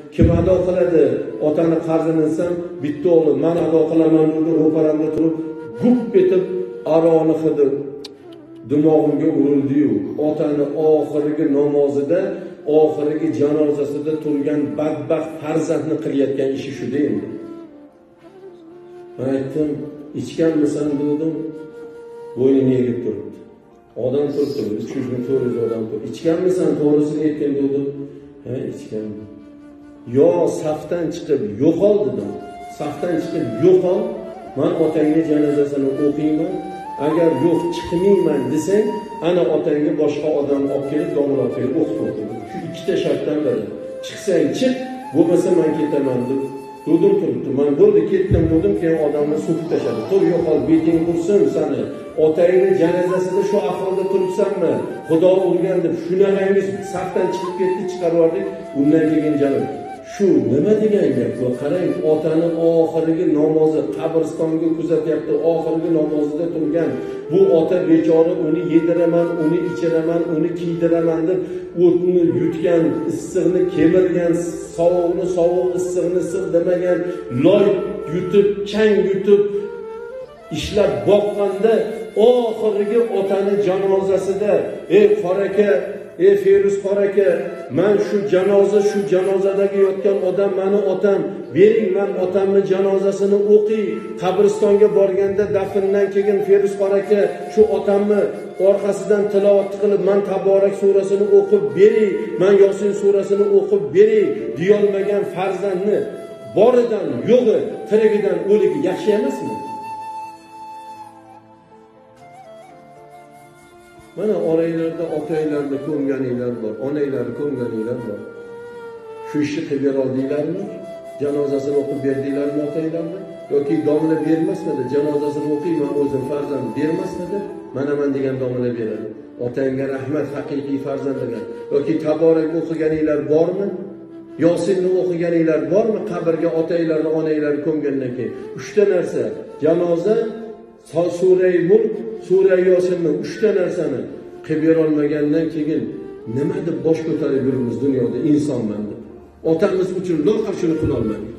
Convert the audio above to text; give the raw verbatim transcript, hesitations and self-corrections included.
kim ado qiladi? Otani qarzini desam, bitta o'g'lim men ado qilaman deb ro'paramda turib, gup etib aroni hidi dimog'imga urildi-yu, otani oxirgi namozida, oxirgi janozasida turgan badbaxt farzandni qilayotgan ishi shu endi. Men aytdim, ichganmisan dedim, bo'ynini egib turibdi. Odam turibdi, uch yuz ming to'rt yuz odam turibdi. Ichganmisan, to'g'risini aytgan dedim. Ha, ichganman. Yo safdan chiqib yo'qol dedim. Safdan chiqib yo'qol, men otangga janozasini o'qiyman. Agar yo'q chiqmayman desang, ana otangga boshqa odam olib kelib domla berib o'qitdi. Shu ikkita shartdan biri. Chiqsang chiq, bo'lmasa men ketaman deb dedim turibdi. Men bo'ldi ketdim dedim, keyin odamni so'kib tashladi. Tur yo'qol, beting qursin seni. Otangning janozasida shu ahvolda turibsanmi? Xudo urgan deb shunaqangiz safdan chiqib ketdi, chiqarib yubordik. Undan keyin janob. Shu nima degan gap? Bu qarang, otani oxirgi namozi qabristonga kuzatyapti, oxirgi namozida turgan. Bu ota bechora uni yediraman, uni ichiraman, uni kiydiraman deb o'tni yutgan, issiqni kemirgan, sovuqni sovuq, issiqni issiq demagan, loy yutib, chang yutib ishlab boqqanda oxirgi otani janozasida, ey qoraka, ey Feruz qoraka, men shu janoza, shu janozadagi yotgan odam meni otam, bering men otamning janozasini o'qiy, qabristonga borganda dafndan keyin Feruz qoraka shu otamni orqasidan tilovat qilib, men Taborak surasini o'qib bering, men Yosin surasini o'qib bering deyolmagan farzandni boridan yo'g'i, tirigidan o'ligi yaxshi emasmi? Mana oranglarda otanglarni ko'mganinglar bor, onanglarni ko'mganinglar bor. Shu ishni qilib ber oldinglarmi? Janozasini o'qib berdinglarmi otanglarni? Yoki domla bermasmidi? Janozasini o'qiyman o'zim farzand bermasmidi? Mana men degan domla beradi. Otangga rahmat, haqiqiy farzand degan. Yoki Taborak o'qiganinglar bormi? Yosinni o'qiganinglar bormi? Qabrga otanglarni, onanglarni ko'mgandan keyin uchta narsa: janoza, Sura-i Mulk, Sura-i Yosinni uchta narsani qilib bera olmagandan keyin nima deb bosh ko'tarib yuribmiz dunyoda insonman deb. Otamiz uchun loqal shuni qila olmadik.